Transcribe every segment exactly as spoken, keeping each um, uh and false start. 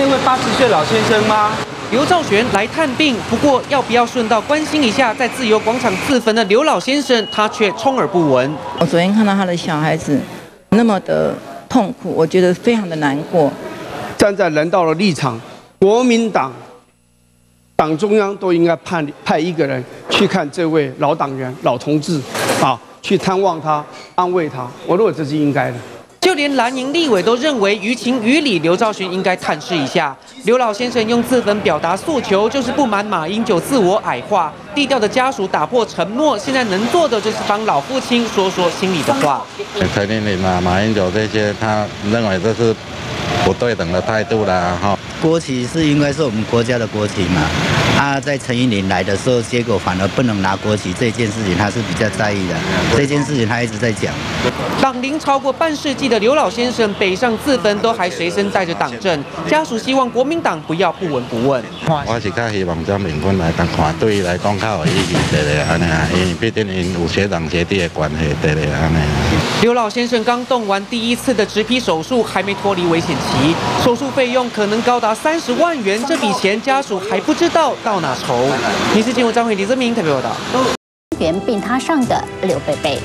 那位八十岁老先生吗？刘兆玄来探病，不过要不要顺道关心一下在自由广场自焚的刘老先生，他却充耳不闻。 我昨天看到他的小孩子那么的痛苦，我觉得非常的难过。 站在人道的立场，国民党党中央都应该派派一个人去看这位老党员、老同志，啊，去探望他、安慰他。我认为这是应该的。 就连蓝营立委都认为于情于理，刘兆玄应该探视一下。刘老先生用自焚表达诉求，就是不满马英九自我矮化。低调的家属打破承诺，现在能做的就是帮老父亲说说心里的话。 陈玲玲啊、马英九这些，他认为这是不对等的态度啦，哈。 国旗是应该是我们国家的国旗嘛，啊，在陈玉玲来的时候，结果反而不能拿国旗这件事情，他是比较在意的。这件事情他一直在讲。 党龄超过半世纪的刘老先生北上自焚，都还随身带着党证。家属希望国民党不要不闻不问。 我是较希望将民军来当看，对伊来讲较有意义，对咧安尼啊，因为毕竟因有学长学弟的关系，对咧安尼。 刘老先生刚动完第一次的植皮手术，还没脱离危险期，手术费用可能高达三十万元，这笔钱家属还不知道到哪筹。民视新闻张慧、李泽明特别报道。 原病榻上的刘贝贝。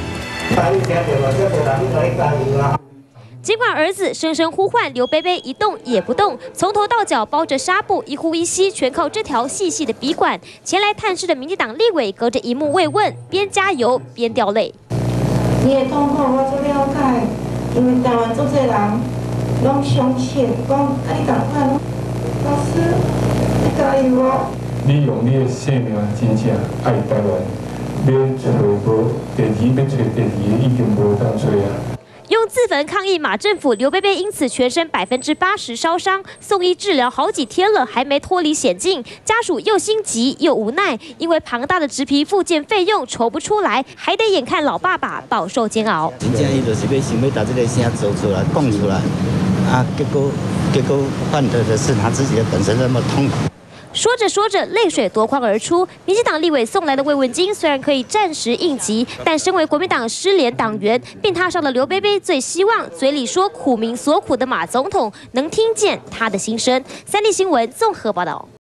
尽管儿子声声呼唤，刘贝贝一动也不动，从头到脚包着纱布，一呼一吸全靠这条细细的鼻管。前来探视的民进党立委隔着荧幕慰问，边加油边掉泪。 你的痛苦我最了解，因为台湾做这人拢相信，讲啊你赶快，老师你加油哦！ 你用你的生命真正爱台湾。 要找无第二，要找第二，已经无当找啊！ 用自焚抗议马政府，刘贝贝因此全身百分之八十烧伤，送医治疗好几天了，还没脱离险境。家属又心急又无奈，因为庞大的植皮复健费用筹不出来，还得眼看老爸爸饱受煎熬。 真正伊就是要想要把这个声走出来、讲出来，啊，结果结果换得的是他自己的本身那么痛苦。 说着说着，泪水夺眶而出。民进党立委送来的慰问金虽然可以暂时应急，但身为国民党失联党员，病榻上的刘贝贝最希望嘴里说苦民所苦的马总统能听见他的心声。三立新闻综合报道。